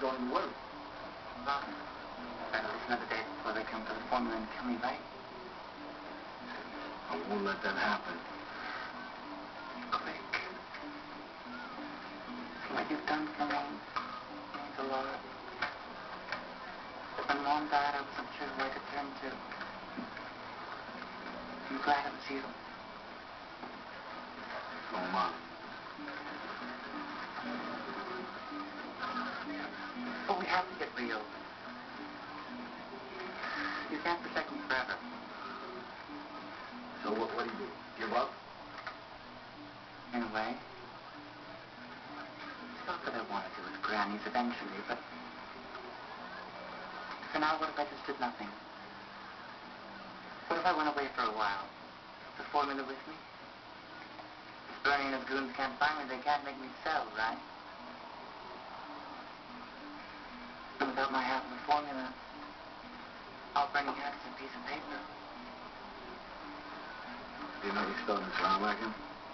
going to work. Well, at least another day before they come for the formula and kill me, right? I won't let that happen. Quick. What you've done for me means a lot. When Mom died, I wasn't sure where to turn to. I'm glad it was you. So am I. But we have to get real. You can't protect me forever. So what do you do? Give up? In a way. It's not that I want to do with grannies eventually, but for now, what if I just did nothing? What if I went away for a while? The formula with me? If Bernie and his goons can't find me, they can't make me sell, right? And without my half of the formula, all Bernie has is a piece of paper. Do you know you started this round wagon?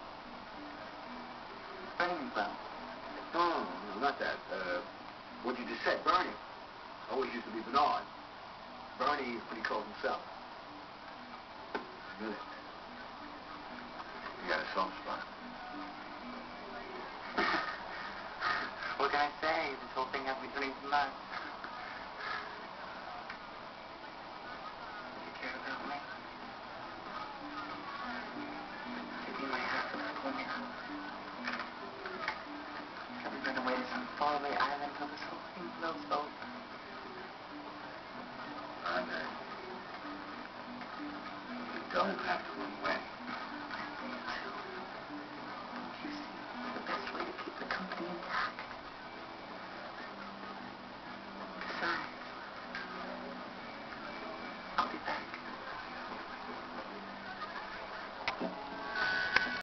Bernie, well. No, not that. What you just said, Bernie. Always used to be Bernard. Bernie is what he calls himself. Really? You got a soft spot. What can I say? This whole thing has me turning to mud. Do you care about me? Give me my half of the formula. Can we run away to some faraway island till this whole thing blows over? Rhonda, you don't have to run away. I need to. You see, the best way to keep the company intact. Besides, I'll be back.